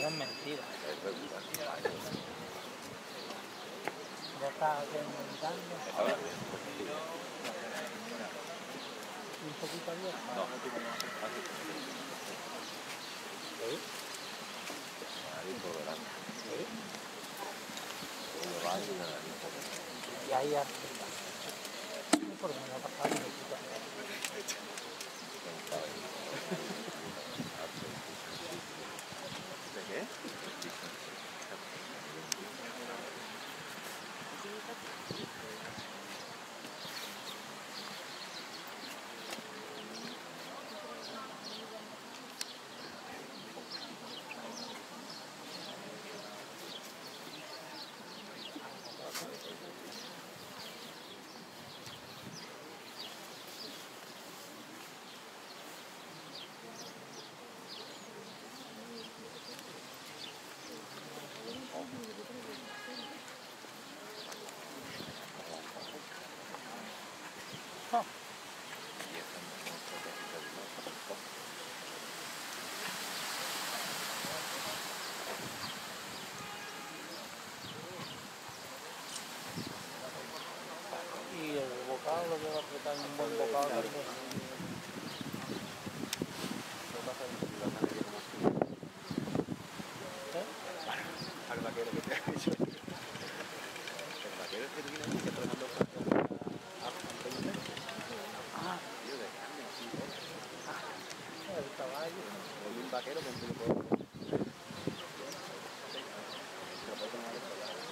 es mentira. Es regular. Ya está aumentando. Ahora, Un poquito abierto. no, así. ¿Sí? Ahí por delante. ¿Sí? Todo va y la nariz por delante. Y ahí arriba. ¿Por qué me ha pasado? ¿De qué? No. Y esta no es estratégica de los. Y el bocado lo lleva a apretar un buen bocado. Claro. Porque... Lo que pasa es que la madre como tú. ¿Eh? Al vaquero que te ha dicho. El vaquero es que tú vienes aquí siempre mandó a 20. Ah, Tío, de carne, así todo. el caballo. Volví un vaquero con tu pueblo. Se lo puede tomar esto.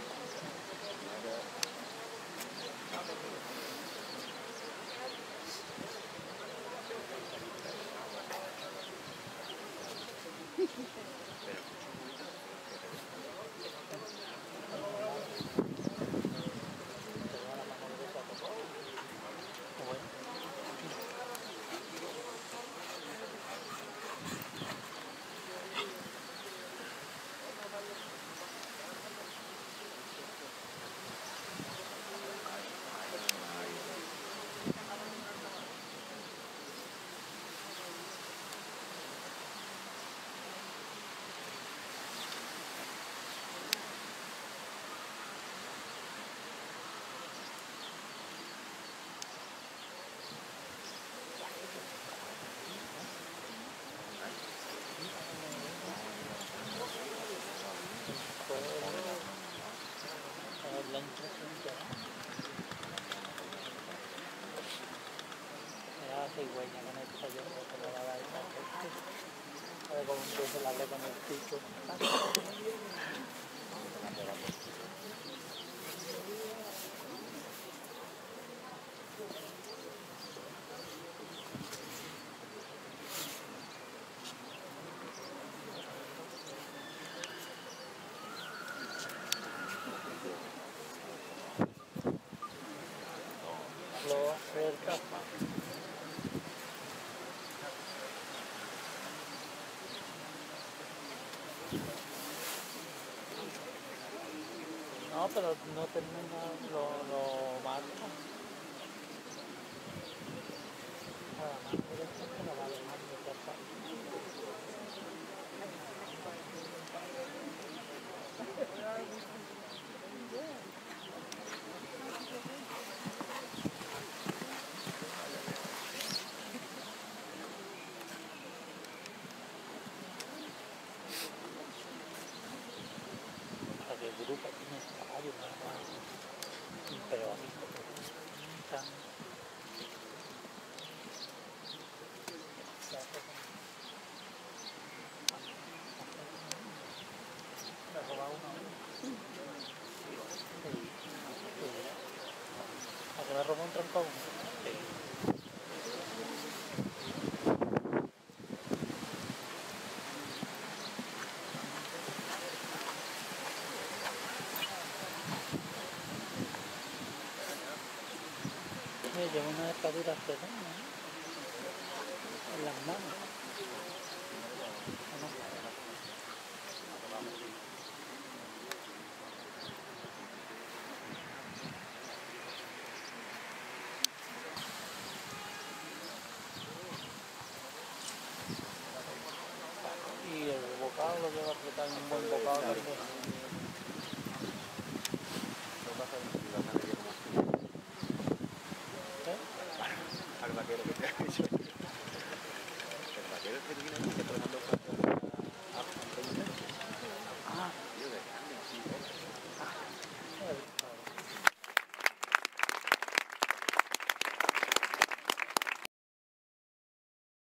Pero escucha un momento que te gusta. Te da la mano derecha a tocar. Bueno. La impresión que da. Ya cigüeña con esta yo creo que le va a dar esa gente. A ver cómo empieza la hablar con el pico. Lo acerca. No, pero no termina lo marca. Nada más, pero esto es que no vale más de cortar. O sea, que el grupo tiene caballos, ¿no? Pero a mí están... ¿Me ha robado uno? Sí. ¿A que me robó un troncón? Sí. Mira, llevo una dentadura redonda, ¿eh? En las manos. ¿O no? Y el bocado lo lleva a apretar en un buen Lo pasa y bajan de como ¿Eh? al vaquero que te ha dicho. El vaquero es que tú vienes aquí trabajando